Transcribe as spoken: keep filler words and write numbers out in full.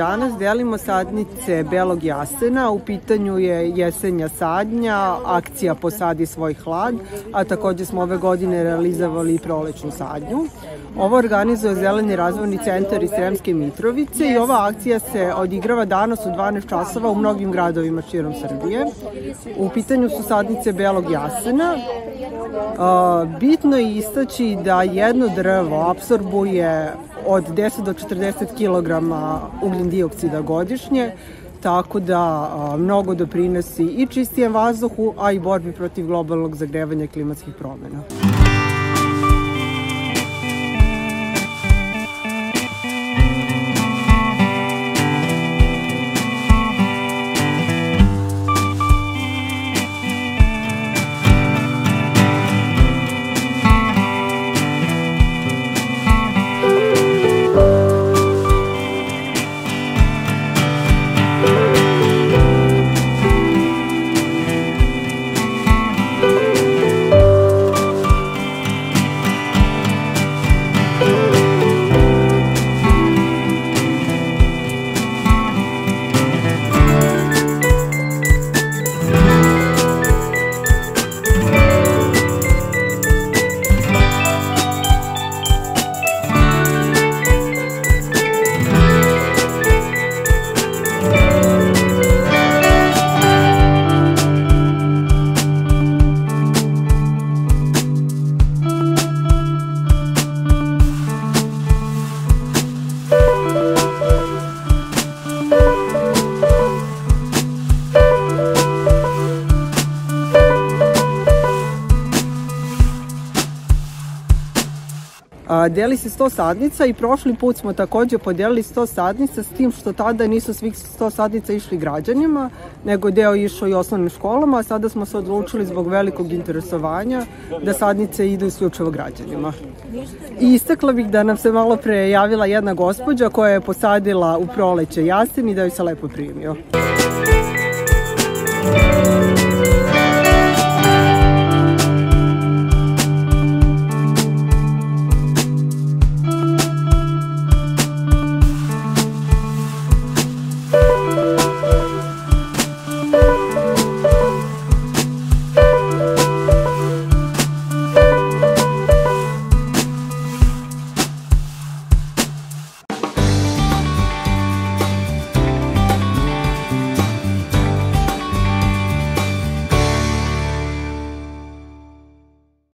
Danas delimo sadnice belog jasena, u pitanju je jesenja sadnja, akcija Posadi svoj hlad, a takođe smo ove godine realizovali i prolećnu sadnju. Ovo organizuje Zeleni razvojni centar iz Sremske Mitrovice i ova akcija se odigrava danas u dvanaest časova u mnogim gradovima širom Srbije. U pitanju su sadnice belog jasena. Bitno je istaći da jedno drvo apsorbuje od deset do četrdeset kilograma ugljen dioksida godišnje, tako da mnogo doprinosi i čistijem vazduhu, a i borbi protiv globalnog zagrevanja i klimatskih promena. Deli se sto sadnica i prošli put smo takođe podelili sto sadnica, s tim što tada nisu svih sto sadnica išli građanima, nego deo išao i osnovnim školama, a sada smo se odlučili zbog velikog interesovanja da sadnice idu isključivo građanima. I istakla bih da nam se malo pre javila jedna gospođa koja je posadila u proleće jasen i da joj se lepo primio.